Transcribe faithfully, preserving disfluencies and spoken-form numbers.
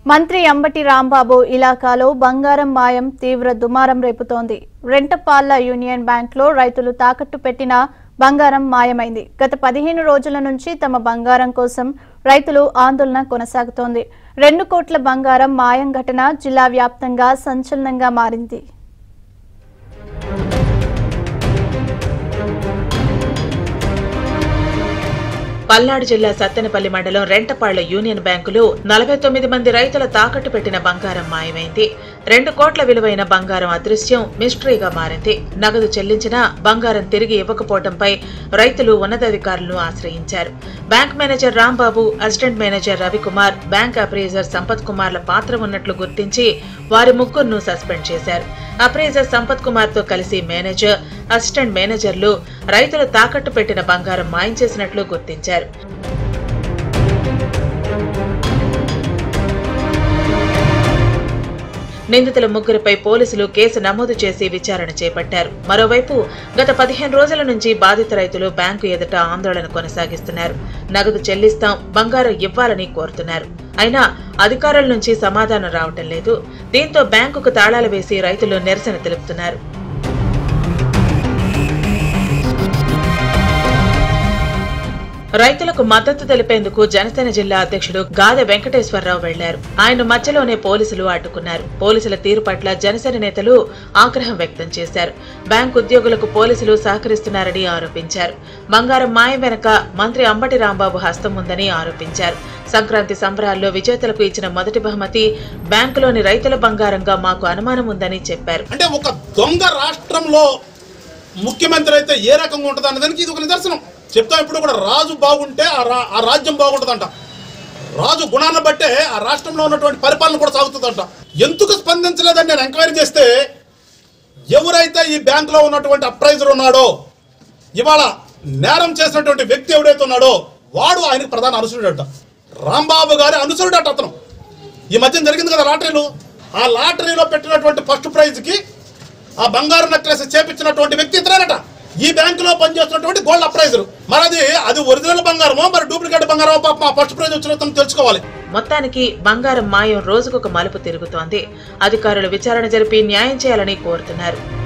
మంత్రి అంబటి రాంబాబు ఇలాకాలో బంగారం మాయం తీవ్ర దుమారం రేపుతోంది. రెంటపాళ్ల యూనియన్ బ్యాంక్లో రైతులు తాకట్టు పెట్టిన బంగారం మాయమైంది. గత పదిహేను రోజుల నుంచి తమ బంగారం కోసం రైతులు ఆందోళన కొనసాగుతోంది. రెండు కోట్ల బంగారం మాయం ఘటన జిల్లా వ్యాప్తంగా సంచలనంగా మారింది. పల్నాడు జిల్లా సత్తెనపల్లి మండలం రెంటపాళ్ల యూనియన్ బ్యాంకులో నలభై తొమ్మిది మంది రైతుల తాకట్టు పెట్టిన బంగారం మాయమైంది. రెండు కోట్ల విలువైన బంగారం అదృశ్యం మిస్టరీగా మారింది. నగదు చెల్లించినా బంగారం తిరిగి ఇవ్వకపోవడంపై రైతులు ఉన్నతాధికారులను ఆశ్రయించారు. Bank manager Rambabu, assistant manager Ravikumar, bank appraiser Sampath కుమార్ల పాత్ర ఉన్నట్లు గుర్తించి వారి ముగ్గురును సస్పెండ్ చేశారు. అప్రైజర్ సంపత్ కుమార్ తో కలిసి మేనేజర్, అసిస్టెంట్ మేనేజర్లు రైతులు తాకట్టు పెట్టిన బంగారం మాయం చేసినట్లు గుర్తించారు. నిందితుల ముగ్గురిపై పోలీసులు కేసు నమోదు చేసి విచారణ చేపట్టారు. మరోవైపు గత పదిహేను రోజుల నుంచి బాధిత రైతులు బ్యాంకు ఎదుట ఆందోళన కొనసాగిస్తున్నారు. నగదు చెల్లిస్తాం, బంగారం ఇవ్వాలని కోరుతున్నారు. అయినా అధికారుల నుంచి సమాధానం రావటం లేదు. దీంతో బ్యాంకుకు తాళాలు వేసి రైతులు నిరసన తెలుపుతున్నారు. రైతులకు మద్దతు తెలిపేందుకు జనసేన జిల్లా అధ్యక్షుడు గాదె వెంకటేశ్వరరావు వెళ్లారు. ఆయన మధ్యలోనే పోలీసులు అడ్డుకున్నారు. పోలీసుల తీరు పట్ల జనసేన నేతలు ఆగ్రహం వ్యక్తం చేశారు. బ్యాంకు ఉద్యోగులకు పోలీసులు సహకరిస్తున్నారని ఆరోపించారు. బంగారం మాయం వెనక మంత్రి అంబటి రాంబాబు హస్తం ఉందని ఆరోపించారు. సంక్రాంతి సంబరాల్లో విజేతలకు ఇచ్చిన మొదటి బహుమతి బ్యాంకులోని రైతుల బంగారంగా మాకు అనుమానం ఉందని చెప్పారు. అంటే ఒక దొంగ రాష్ట్రంలో ముఖ్యమంత్రి అయితే ఏ రకంగా ఉంటుంది అన్నదానికి ఇది ఒక నిదర్శనం. చెప్తాం, ఇప్పుడు కూడా రాజు బాగుంటే ఆ రాజ్యం బాగుంటుందంట. రాజు గుణాన్ని బట్టే ఆ రాష్ట్రంలో ఉన్నటువంటి పరిపాలన కూడా సాగుతుందంట. ఎందుకు స్పందించలేదని నేను ఎంక్వైరీ చేస్తే, ఎవరైతే ఈ బ్యాంకులో ఉన్నటువంటి అప్రైజర్ ఉన్నాడో, ఇవాళ నేరం చేసినటువంటి వ్యక్తి ఎవడైతే ఉన్నాడో వాడు ఆయనకు ప్రధాన అనుసరుడట. రాంబాబు గారి అనుసరుడట అతను. ఈ మధ్య జరిగింది కదా లాటరీలు, ఆ లాటరీలో పెట్టినటువంటి ఫస్ట్ ప్రైజ్కి ఆ బంగారు నెక్లెస్ చేపించినటువంటి వ్యక్తి ఇతరేనట. ఈ బ్యాంకులో పనిచేస్తున్నటువంటి గోల్డ్ అప్రైజర్. మరి అది అది ఒరిజినల్ బంగారమో మరి డూప్లికేట్ బంగారమో పాప ఫస్ట్ ప్రైజ్ వచ్చిన తెలుసుకోవాలి. మొత్తానికి బంగారం మాయం రోజుకొక మలుపు తిరుగుతోంది. అధికారులు విచారణ జరిపి న్యాయం చేయాలని కోరుతున్నారు.